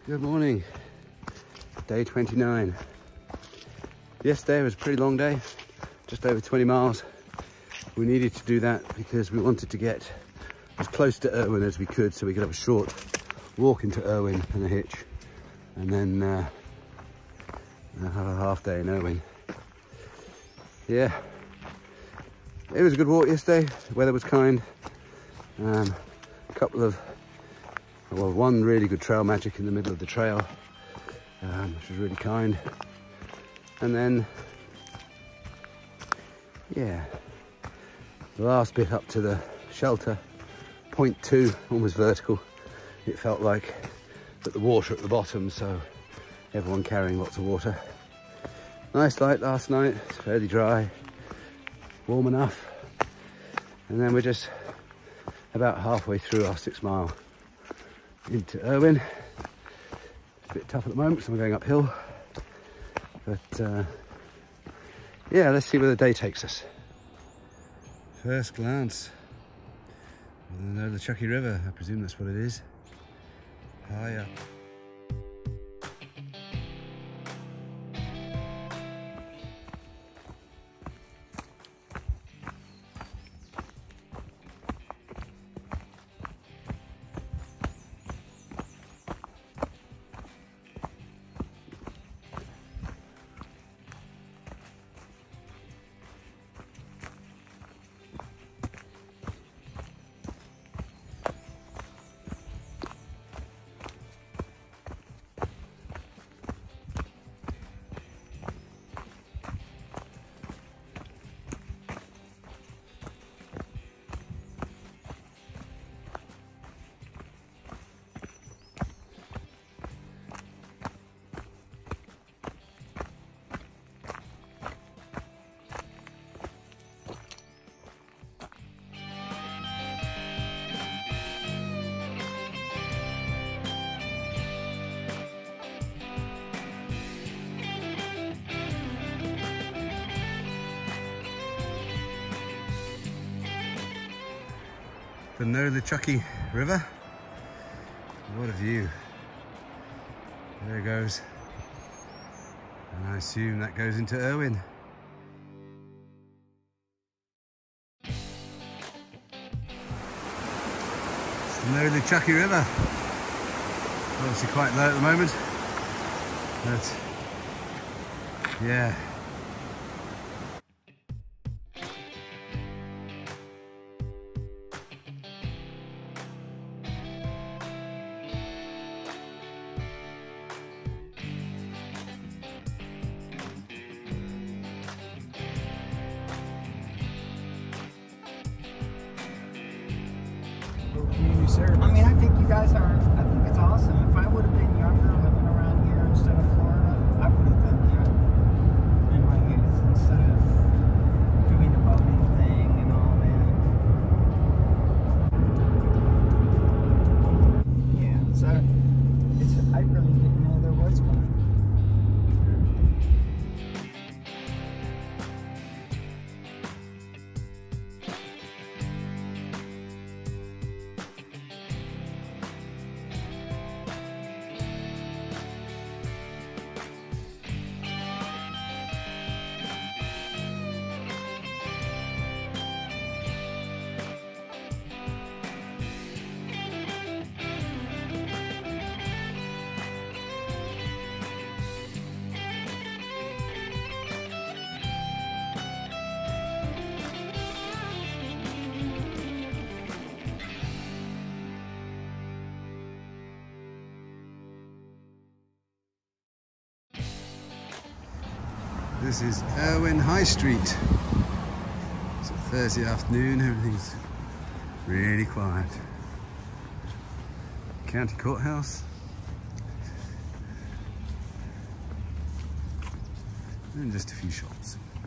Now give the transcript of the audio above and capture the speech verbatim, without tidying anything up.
Good morning, day twenty-nine. Yesterday was a pretty long day, just over twenty miles. We needed to do that because we wanted to get as close to Erwin as we could so we could have a short walk into Erwin and a hitch, and then uh, have a half day in Erwin. Yeah, it was a good walk yesterday. The weather was kind. Um, a couple of Well, one really good trail magic in the middle of the trail, um, which was really kind. And then, yeah, the last bit up to the shelter, point two, almost vertical. It felt like, but the water at the bottom, so everyone carrying lots of water. Nice light last night, it's fairly dry, warm enough. And then we're just about halfway through our six mile. Into Erwin. It's a bit tough at the moment, so we're going uphill. But uh, yeah, let's see where the day takes us. First glance, well, the Chucky River, I presume that's what it is. High up. The Nero-Chucky River. What a view. There it goes. And I assume that goes into Erwin. It's the Nero-Chucky River. Obviously quite low at the moment. But yeah. Community service. I mean, I think you guys are, I think it's awesome. If I would have been younger living around here instead of Florida, I would have done that in my youth instead of doing the boating thing and all that. Yeah, so it's, I really didn't know there was one. This is Erwin High Street. It's a Thursday afternoon, everything's really quiet. County Courthouse. And just a few shops.